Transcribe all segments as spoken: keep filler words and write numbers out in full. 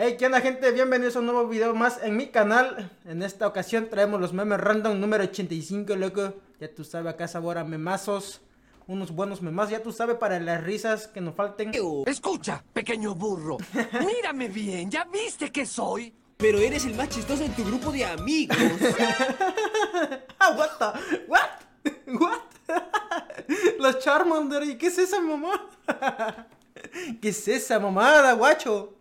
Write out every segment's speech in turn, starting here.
Hey, ¿qué onda, gente? Bienvenidos a un nuevo video más en mi canal. En esta ocasión traemos los memes random número ochenta y cinco, loco. Ya tú sabes, acá sabor a memazos. Unos buenos memazos, ya tú sabes, para las risas que nos falten. Escucha, pequeño burro. Mírame bien, ¿ya viste que soy? Pero eres el más chistoso en tu grupo de amigos. Ah, what the... What? What? Los Charmander, ¿y qué es esa mamá? ¿Qué es esa mamada, guacho?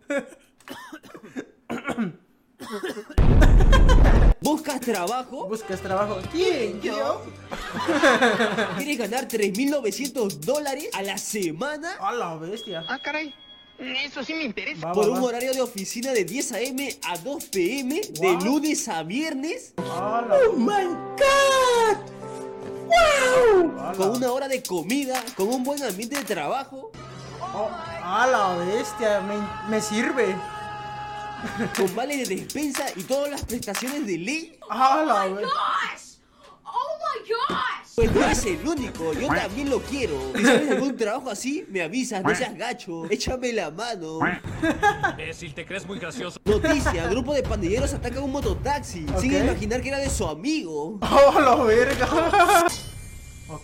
¿Buscas trabajo? ¿Buscas trabajo? ¿Quién? ¿Yo? ¿Quieres ganar tres mil novecientos dólares a la semana? A la bestia. Ah, caray. Eso sí me interesa. Va, Por va, un va. horario de oficina de diez a eme a dos pe eme, Wow. de lunes a viernes. A la... ¡Oh, my God! ¡Wow! A la- Con una hora de comida, con un buen ambiente de trabajo, Oh, a la bestia, me, me sirve. con vale de despensa y todas las prestaciones de ley. A la Oh my bestia. gosh! Oh my gosh! Pues no eres el único, yo también lo quiero. Si sabes de algún trabajo así, me avisas, no seas gacho. Échame la mano. Imbécil, ¿te crees muy gracioso? Noticia, grupo de pandilleros ataca un mototaxi. Ok. Sin imaginar que era de su amigo. Oh, la verga. Ok.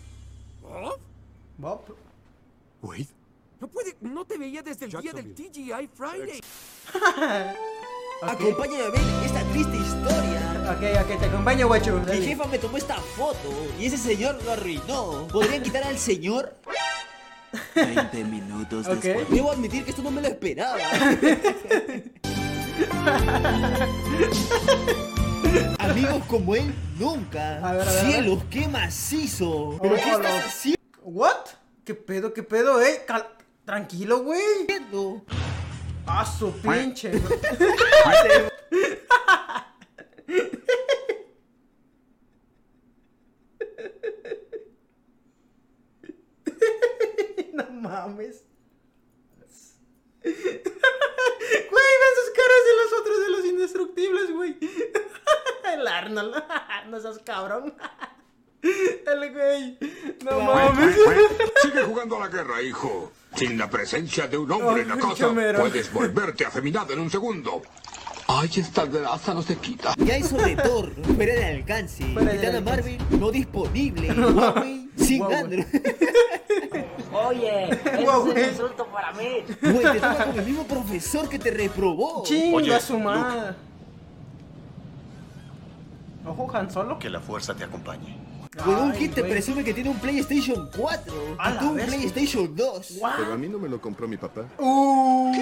Bob. Wade. No puede, no te veía desde el día del T G I Friday. Ok, Acompáñame a ver esta triste historia. ok, ok, te acompaño, guacho. Mi Dale. jefa me tomó esta foto y ese señor lo arruinó. ¿Podrían quitar al señor? veinte minutos Ok. después. Debo admitir que esto no me lo esperaba. Amigos como él, nunca. A ver, a ver, a ver. Cielos, qué macizo. ¿Pero qué Oh, estás no. haciendo? What? ¿Qué pedo, qué pedo, eh? Cal- Tranquilo, güey. A su pinche. No mames. Güey, ven sus caras de los otros, de los indestructibles, güey. El Arnold. No seas cabrón. El güey. No mames. Sigue jugando a la guerra, hijo. Sin la presencia de un hombre en la Ay, casa, chomero. puedes volverte afeminado en un segundo. Ay, esta grasa no se quita. Ya hizo de Thor, fuera de alcance. Fuera de Capitana alcance. Marvel, no disponible. Huawei, sin Huawei. Android. Oye, eso Guau, es un güey. insulto para mí. Güey, te toca con el mismo profesor que te reprobó. Chinga Oye, su madre. Ojo, Han Solo. Que la fuerza te acompañe. Con un Ay, kit te güey. presume que tiene un PlayStation cuatro. A Y la tú un bestia. PlayStation dos. Pero a mí no me lo compró mi papá. Uh,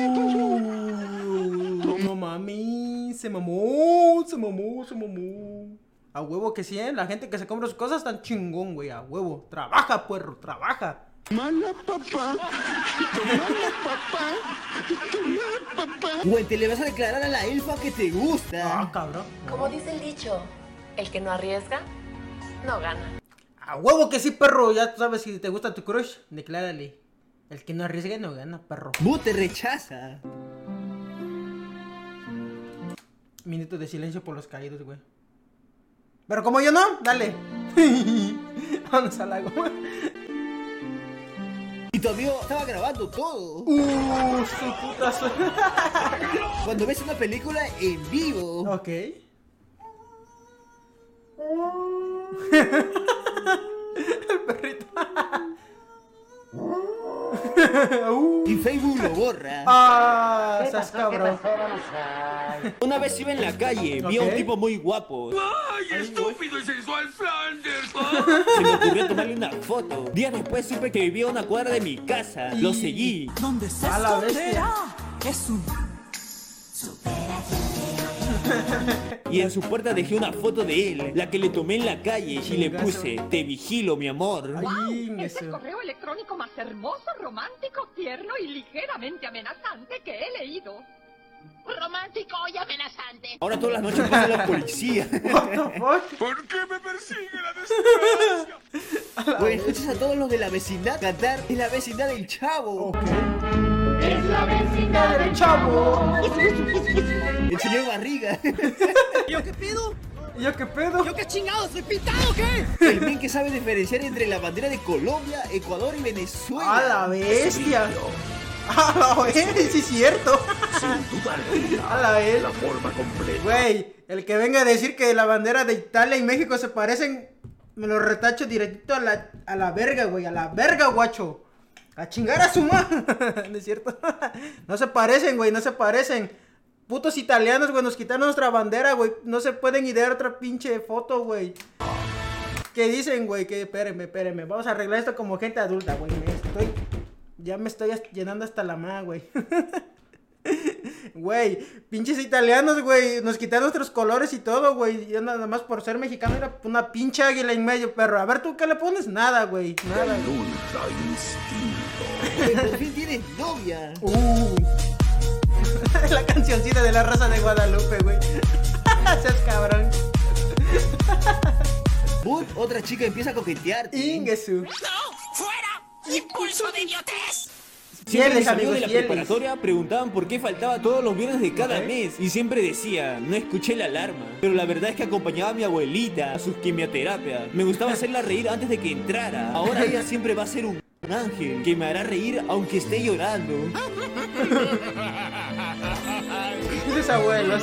no mami, se mamó, se mamó, se mamó. A huevo que sí, ¿eh? La gente que se compra sus cosas tan chingón, güey, a huevo. Trabaja, puerro, trabaja. Mala papá. Mala papá. Mala papá. Güey, te le vas a declarar a la elfa que te Ah, gusta. cabrón. Como dice el dicho, el que no arriesga, no gana. A huevo que sí, perro. Ya tú sabes, si te gusta tu crush, declárale. El que no arriesga no gana, perro. Bu te rechaza. Minuto de silencio por los caídos, güey. Pero como yo no, dale. Vamos al lago. Y tu amigo estaba grabando todo. Uh, su puta su... Cuando ves una película en vivo. Ok. El perrito. Uh. Y Facebook lo borra. Ah, seas cabrón. Una vez iba en la calle, vi a un Ok. tipo muy guapo. ¡Ay, estúpido y sensual Flanders! Se me ocurrió tomarle una foto. Días después supe que vivía a una cuadra de mi casa. Lo seguí. ¿Dónde se A la bestia. Es un... Y en su puerta dejé una foto de él, la que le tomé en la calle, y le Chingazo. puse, te vigilo, mi amor. Ay, Es el eso. correo electrónico más hermoso, romántico, tierno y ligeramente amenazante que he leído. Romántico y amenazante. Ahora todas las noches pasa la policía. What the fuck? ¿Por qué me persigue la desgracia? Güey, escuchas a todos los de la vecindad cantar, es la vecindad del chavo. Ok. Es la vecindad del chavo. El señor Barriga. ¿Yo qué pido? ¿Y yo qué pedo? ¿Yo qué chingados? ¿Soy pintado o qué? El men que sabe diferenciar entre la bandera de Colombia, Ecuador y Venezuela. ¡A la bestia! A la vez, sí es cierto. Sin duda alguna, A la vez. la forma completa. Güey, el que venga a decir que la bandera de Italia y México se parecen, me lo retacho directito a la, a la verga, güey. A la verga, guacho. A chingar a su madre. ¿No es cierto? No se parecen, güey, no se parecen. Putos italianos, güey, nos quitaron nuestra bandera, güey. No se pueden idear otra pinche foto, güey. ¿Qué dicen, güey? Que espérenme, espérenme. Vamos a arreglar esto como gente adulta, güey. Me estoy... Ya me estoy llenando hasta la madre, güey. Güey, pinches italianos, güey. Nos quitaron nuestros colores y todo, güey. Yo nada más por ser mexicano era una pinche águila en medio, perro. A ver, ¿tú qué le pones? Nada, güey. Nada. Ultra instinto. Güey, por fin tienes novia. Uh. La cancioncita de la Rosa de Guadalupe, güey. Seas cabrón. Bud, otra chica empieza a coquetearte. Ingesu. ¡No! ¡Fuera! ¡Impulso de idiotez! Siempre Fieles, mis amigos amigos, de la fieles. preparatoria preguntaban por qué faltaba todos los viernes de cada Ok. mes. Y siempre decía, no escuché la alarma. Pero la verdad es que acompañaba a mi abuelita a sus quimioterapias. Me gustaba hacerla reír antes de que entrara. Ahora ella siempre va a ser un ángel que me hará reír aunque esté llorando. Tus abuelos.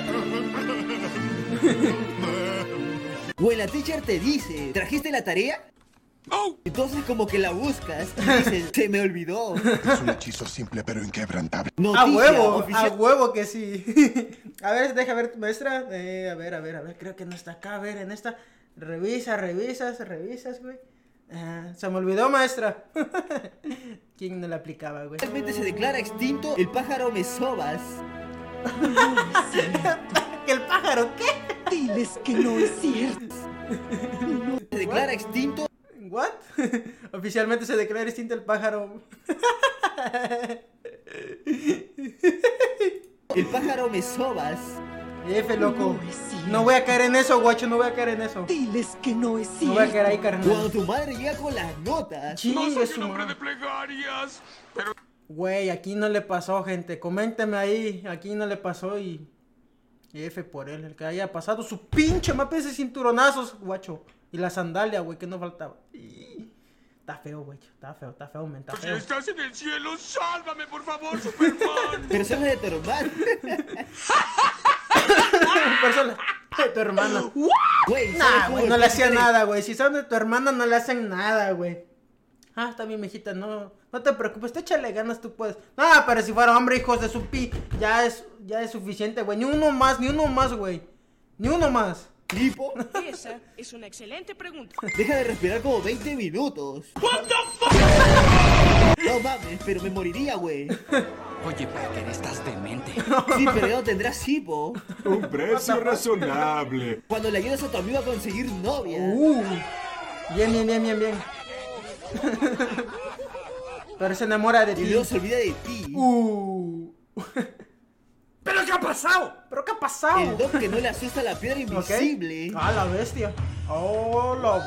Güey, la teacher te dice, ¿trajiste la tarea? ¡Oh! Entonces como que la buscas y dices, se me olvidó. Es un hechizo simple pero inquebrantable. A Noticia huevo, oficial- a huevo que sí. A ver, deja ver, maestra. Eh, a ver, a ver, a ver. Creo que no está acá. A ver, en esta. Revisa, revisas, revisas, güey. Ah, se me olvidó, maestra. ¿Quién no la aplicaba, güey? Realmente se declara extinto el pájaro Mesobas. ¿Que el pájaro qué? Diles que no es cierto. Se declara extinto ¿What? Oficialmente se declara extinto el pájaro. el pájaro Mesobas. F, loco. No es cierto. No voy a caer en eso, guacho. No voy a caer en eso. Diles que no es No voy a cierto. caer ahí, Cuando carnal. tu madre llega con las notas. Chingue su madre. plegarias. Pero Güey, aquí no le pasó, gente. Coménteme ahí. Aquí no le pasó y... F por él. El que haya pasado su pinche mapa ese cinturonazos, guacho. Y la sandalia, güey, que no faltaba. Y... Está feo, güey. Está feo, está feo, men. Está si feo. estás en el cielo, sálvame, por favor, Superman. Personas de tu hermano. Persona. De tu hermano. Güey, ¿sabes Nah, cómo güey, no el le hacía príncipe de- nada, güey. Si son de tu hermana, no le hacen nada, güey. Ah, está bien, mijita, no, no te preocupes, te échale ganas, tú puedes. No, pero si fuera hombre, hijos de su pi, ya es, ya es suficiente, güey. Ni uno más, ni uno más, güey. Ni uno más. Lipo, Esa es una excelente pregunta. deja de respirar como veinte minutos. No mames, pero me moriría, güey. Oye, Parker, estás demente. Sí, pero ya no tendrás hipo. Un precio razonable. Cuando le ayudas a tu amigo a conseguir novia. Uh. Bien, bien, bien, bien, bien. Pero se enamora de Y ti. luego se olvida de ti. Uh. ¿Pero qué ha pasado? ¿Pero qué ha pasado? El Doc que no le asusta la piedra Ok. invisible. Ah, la bestia. Oh, la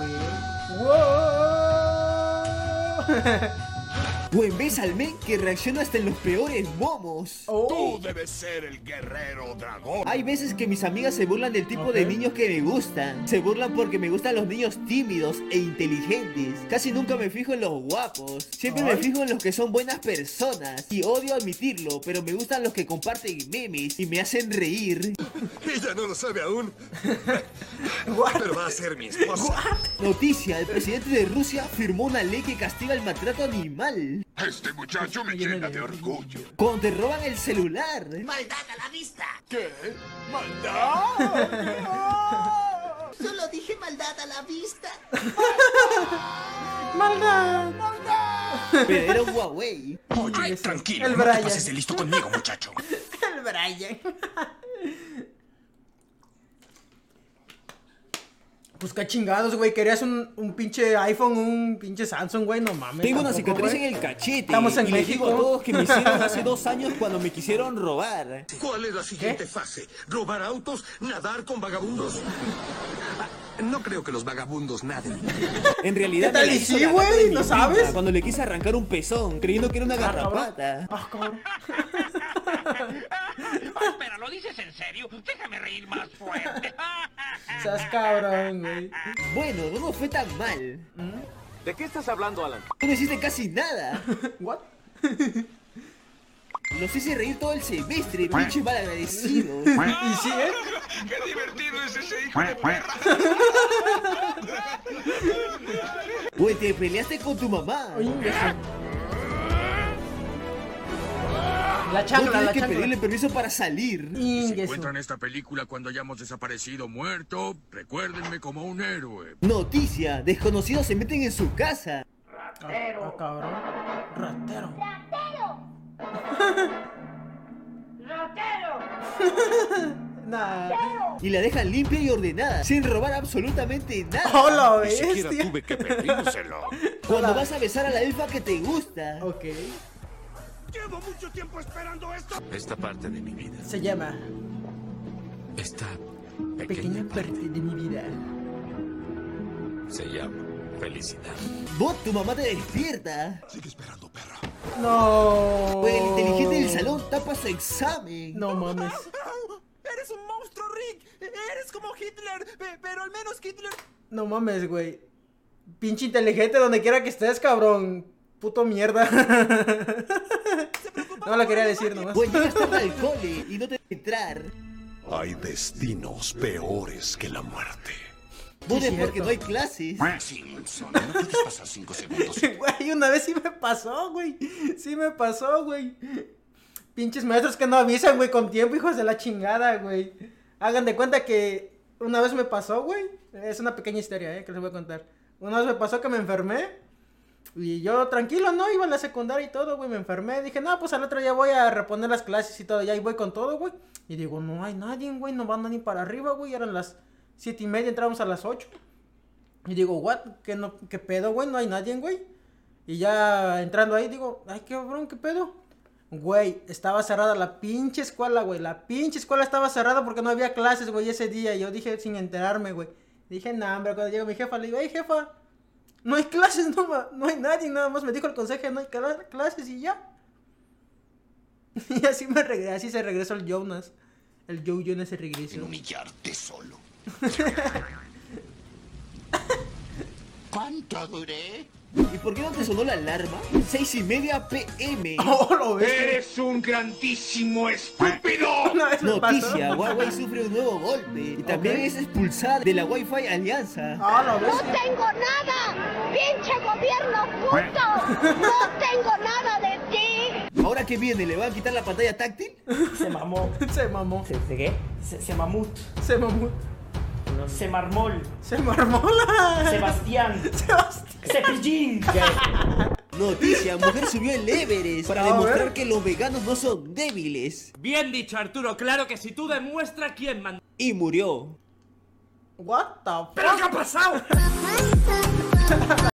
bestia. Wow. O en vez al men que reacciona hasta en los peores momos. Oh. Tú debes ser el guerrero dragón. Hay veces que mis amigas se burlan del tipo de Ok. niños que me gustan. Se burlan porque me gustan los niños tímidos e inteligentes. Casi nunca me fijo en los guapos. Siempre me Ay. fijo en los que son buenas personas. Y odio admitirlo, pero me gustan los que comparten memes y me hacen reír. Ella no lo sabe aún, What? pero va a ser mi esposa. Noticia, el presidente de Rusia firmó una ley que castiga el maltrato animal. Este muchacho me llena de orgullo. Cuando te roban el celular. ¡Maldad a la vista! ¿Qué? ¿Maldad? Solo dije maldad a la vista. Maldad. Pero era un Huawei. Oye, tranquilo, El no te Brian. pases de listo conmigo, muchacho. El Brian. Pues qué chingados, güey. Querías un, un pinche iPhone, un pinche Samsung, güey. No mames. Tengo una tampoco, cicatriz güey. en el cachete. Estamos en y les digo México. a todos que me hicieron hace dos años cuando me quisieron robar. ¿Cuál es la siguiente fase? ¿Robar autos? ¿Nadar con vagabundos? Ah, no creo que los vagabundos naden. En realidad ¿Qué tal me la y hizo sí, la gata güey? de mi ¿No prima sabes? Cuando le quise arrancar un pezón, creyendo que era una Ah, cabrón. garrapata. Ah, cabrón. Espera, ¿lo dices en serio? Déjame reír más fuerte. Seas cabrón, güey. Bueno, no nos fue tan mal. ¿De qué estás hablando, Alan? Tú no hiciste casi nada. What? Los hice reír todo el semestre, pinche mal agradecido. Y sí, ¿eh? ¡Qué divertido es ese hijo de perra! Güey, te peleaste con tu mamá. La No chancla, tienes la que chancla. pedirle permiso para salir. Si encuentran esta película cuando hayamos desaparecido o muerto, recuérdenme como un héroe. Noticia, desconocidos se meten en su casa. Ah, ah, cabrón. Ratero. Nah. Y la dejan limpia y ordenada, sin robar absolutamente nada. ¡Hola, Ni siquiera bestia! tuve que pedírselo. Cuando vas a besar a la elfa que te gusta. Ok. Llevo mucho tiempo esperando esto. Esta parte de mi vida. Se llama Esta Pequeña parte de mi vida. se llama felicidad. Vos, tu mamá te despierta. Sigue esperando, perra. No. Güey, el inteligente del salón tapa su examen. No mames. ¡Eres un monstruo, Rick! ¡Eres como Hitler! pe- Pero al menos Hitler... No mames, güey. Pinche inteligente donde quiera que estés, cabrón. Puto mierda. No lo quería decir nomás. Güey, llegas tarde al cole y no te dejan entrar. Hay destinos peores que la muerte. Vos Sí, es porque cierto. no hay clases. Simpson, no puedes pasar cinco segundos. Güey, una vez sí me pasó, güey. Sí me pasó, güey. Pinches maestros que no avisan, güey, con tiempo, hijos de la chingada, güey. Hagan de cuenta que una vez me pasó, güey. Es una pequeña historia, eh, que les voy a contar. Una vez me pasó que me enfermé. Y yo tranquilo, ¿no? Iba a la secundaria y todo, güey, me enfermé. Dije, no, pues al otro día voy a reponer las clases y todo. Y ahí voy con todo, güey. Y digo, no hay nadie, güey, no van ni para arriba, güey. Eran las siete y media, entramos a las ocho. Y digo, what, ¿qué, no, qué pedo, güey? No hay nadie, güey. Y ya entrando ahí, digo, ay, qué cabrón, ¿qué pedo? Güey, estaba cerrada la pinche escuela, güey. La pinche escuela estaba cerrada porque no había clases, güey, ese día. Y yo dije, sin enterarme, güey. Dije, nah, hombre, cuando llegó mi jefa, le digo, hey, jefa, no hay clases, no, ma- no hay nadie, nada más me dijo el consejo, no hay cla- clases y ya. Y así me regresé, así se regresó el Jonas. El Joe Jonas se regresó. Humillarte solo. ¿Cuánto duré? ¿Y por qué no te sonó la alarma? Seis y media pm. ¡Oh, lo ves! ¡Eres un grandísimo estúpido! Una vez me pasó. Noticia, Huawei sufre un nuevo golpe y también Ok. es expulsada de la Wi-Fi Alianza. ¡Ah, lo ves! ¡No tengo nada! ¡Pinche gobierno puto! ¡No tengo nada de ti! ¿Ahora qué viene? ¿Le van a quitar la pantalla táctil? Se mamó. Se mamó. ¿Se, se qué? Se, se mamut. Se mamó. No, se marmol. Se marmola. Sebastián. Sebastián. Cepillín. Noticia, mujer subió el Everest para A demostrar ver. que los veganos no son débiles. Bien dicho, Arturo. Claro que si tú demuestras quién mandó. Y murió. What the fuck? ¿Pero qué ha pasado?